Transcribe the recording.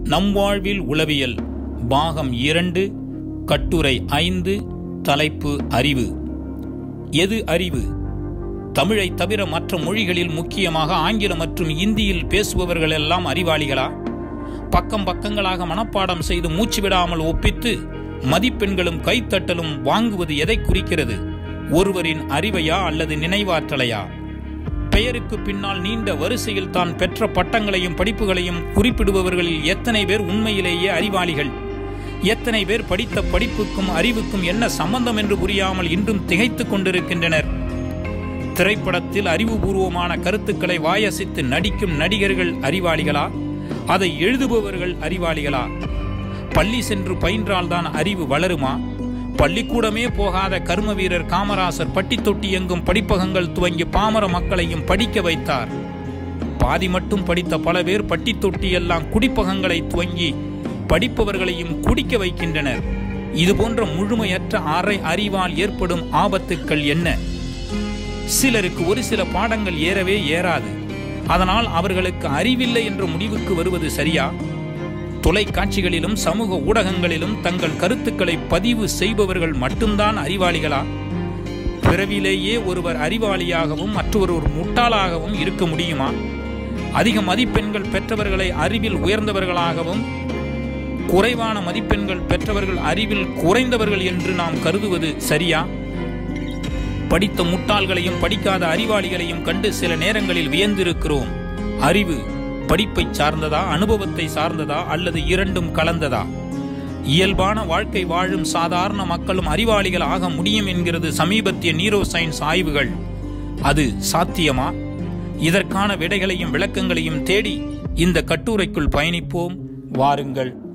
நம் வாழ்வில் உளவியல் பாகம் 2 கட்டுரை 5 தலைப்பு அறிவு. எது அறிவு? தமிழை தவிர மற்ற மொழிகளில் முக்கியமாக ஆங்கிலம் மற்றும் இந்தியில் பேசுபவர்கள் எல்லாம் அறிவாளிகளா? பக்கம் பக்கங்களாக மனப்பாடம் செய்து மூச்சு விடாமல் ஒப்பித்து மதிப்பெண்களும் கைத்தட்டலும் வாங்குவது எதை குறிக்கிறது? ஒருவரின் அறிவையா அல்லது நினைவாற்றலையா? பெயருக்கு பின்னால் நீண்ட வரிசையில் தான் பெற்ற பட்டங்களையும் படிப்புகளையும் குறிப்பிடுபவர்களில் எத்தனை பேர் உண்மையிலேயே அறிவாளிகள்? எத்தனை பேர் படித்த படிப்புக்கும் அறிவுக்கும் என்ன சம்பந்தம் என்று புரியாமல் இன்றும் திகைத்துக் கொண்டிருக்கின்றனர்? திரைப்படத்தில் அறிவுபூர்வமான கருத்துக்களை வாயசித்து நடிக்கும் நடிகர்கள் அறிவாளிகளா? அதை எழுதுபவர்கள் அறிவாளிகளா? பள்ளி சென்று பயின்றால்தான் அறிவு வளருமா? பள்ளிக்கூடமே போகாத கர்ம வீரர் காமராசர் பட்டி தொட்டி எங்கும் படிப்பகங்கள் துவங்கி பாமர மக்களையும் படிக்க வைத்தார். பாதி மட்டும் படித்த பல பேர் பட்டி தொட்டி எல்லாம் குடிப்பகங்களை துவங்கி படிப்பவர்களையும் குடிக்க வைக்கின்றனர். இதுபோன்ற முழுமையற்ற அரை அறிவால் ஏற்படும் ஆபத்துக்கள் என்ன? சிலருக்கு ஒரு சில பாடங்கள் ஏறவே ஏறாது. அதனால் அவர்களுக்கு அறிவில்லை என்ற முடிவுக்கு வருவது சரியா? தொலைக்காட்சிகளிலும் சமூக ஊடகங்களிலும் தங்கள் கருத்துக்களை பதிவு செய்பவர்கள் மட்டும்தான் அறிவாளிகளா? பிறவிலேயே ஒருவர் அறிவாளியாகவும் மற்றொருவர் முட்டாளாகவும் இருக்க முடியுமா? அதிக மதிப்பெண்கள் பெற்றவர்களை அறிவில் உயர்ந்தவர்களாகவும் குறைவான மதிப்பெண்கள் பெற்றவர்கள் அறிவில் குறைந்தவர்கள் என்று நாம் கருதுவது சரியா? படித்த முட்டாள்களையும் படிக்காத அறிவாளிகளையும் கண்டு சில நேரங்களில் வியந்திருக்கிறோம். அறிவு படிப்பை சார்ந்ததா, அனுபவத்தை சார்ந்ததா, அல்லது இரண்டும் கலந்ததா? இயல்பான வாழ்க்கை வாழும் சாதாரண மக்களும் அறிவாளிகள் ஆக முடியும் என்கிறது சமீபத்திய நியூரோ சயின்ஸ் ஆய்வுகள். அது சாத்தியமா? இதற்கான விடைகளையும் விளக்கங்களையும் தேடி இந்த கட்டுரைக்குள் பயணிப்போம். வாருங்கள்.